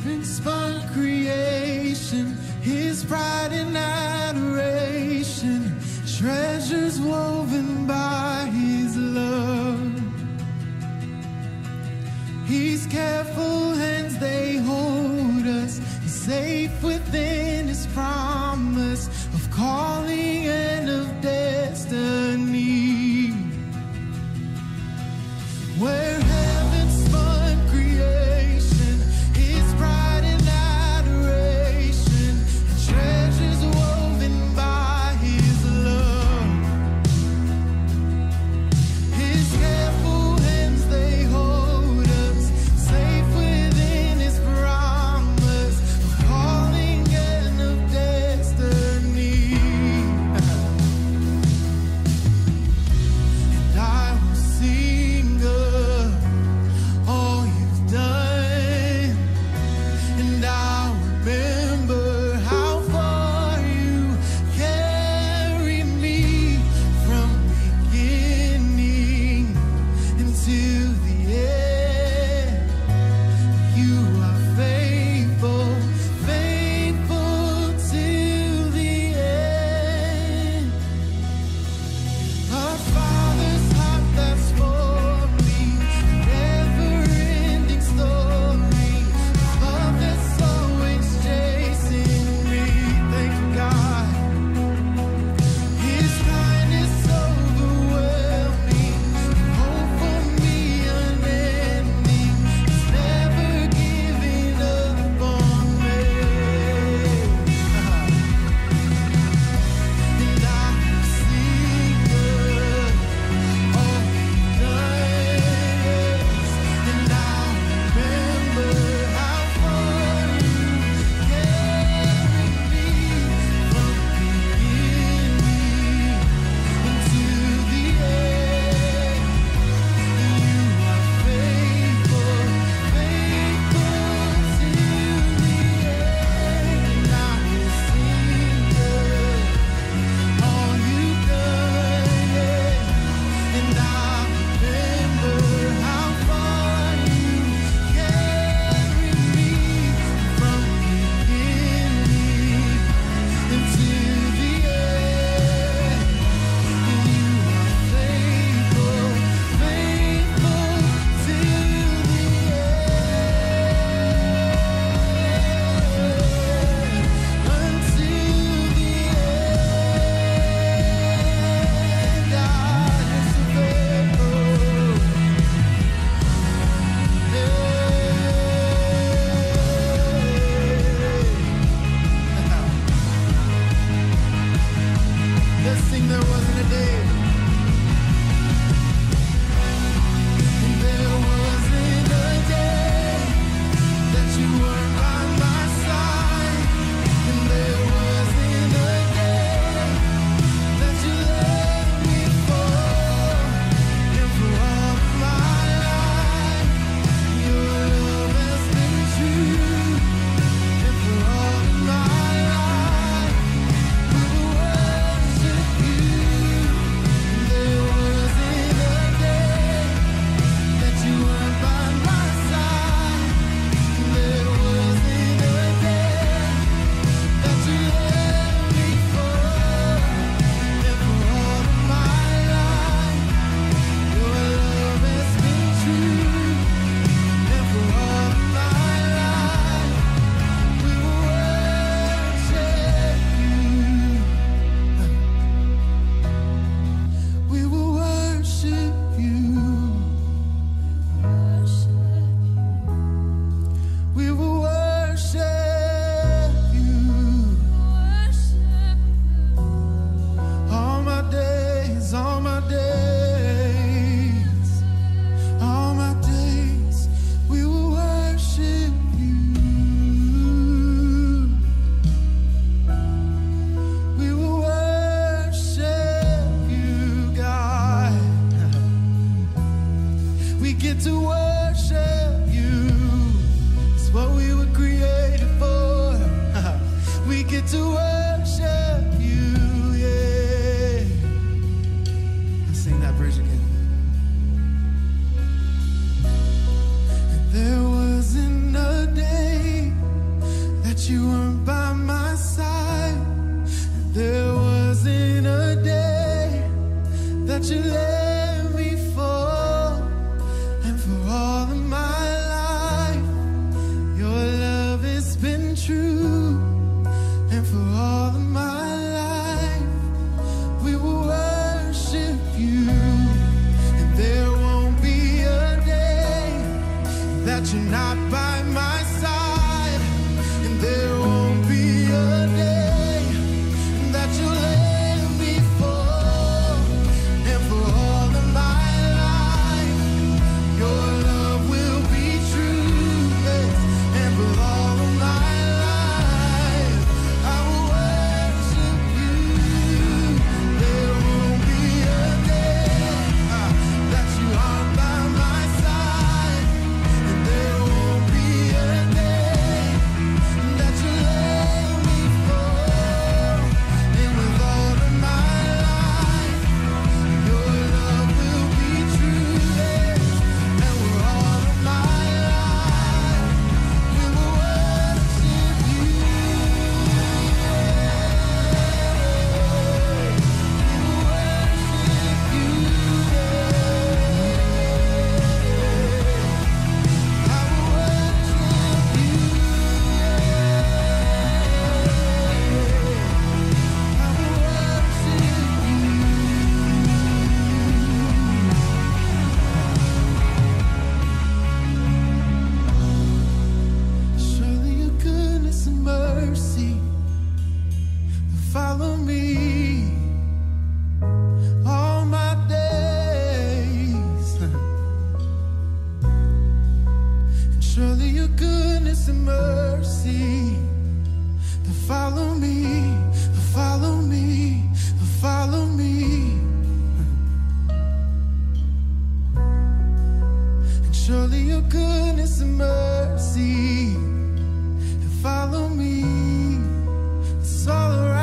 spun creation, his pride and adoration, treasures woven by his love. His careful hands, they hold us safe within his promise of calling and of destiny. Where heaven spun creation, his pride and adoration, treasures woven by his love. His careful hands, they hold us safe within his promise of calling and of destiny. And I will sing of all you've done, and I'll remember how far you carried me from beginning into the end. You are faithful, faithful to the end. Our Father's heart that's for me, never-ending story, love that's always chasing me. Thank you, God. His kindness overwhelming, hope for me unending. He's never giving up on me. And I will sing of all you've done, and I'll remember how far you carried me from beginning into the end. You are faithful, faithful to the end. And I will sing of all you've done, and I remember how far you carried me from beginning into the end. And you are faithful, faithful to the end, unto the end. God is so faithful. Let's sing There Wasn't a Day. And there wasn't a day that you weren't by my side. And there wasn't a day that you left me for. And for all of my life, your love has been true. And for all of my life, we will worship you. There wasn't a day that you weren't by my side. There wasn't a day that you left me for. And for all of my life, your love has been true. And for all of my life, we will worship you. We will worship you. We will worship you. All my days, all my days, all my days, we will worship you. We will worship you, God. We get to worship you. It's what we were created for. We get to worship you, yeah. Let's sing that bridge again. And there wasn't a day that you're not by my side, and there won't be a day that you'll let me fall. And for all of my life, your love will be true, yes. And for all of my life, I will worship you. There won't be a day that you aren't by my side, and there won't be a day that you let me fall. And with all of my life, your love will be true, yes. And with all of my life, we will worship you. We will worship you. I will worship you. Surely your goodness and mercy will follow me all my days. And surely your goodness and mercy will follow me, will follow me, will follow me. And surely your goodness and mercy will follow me. It's all around.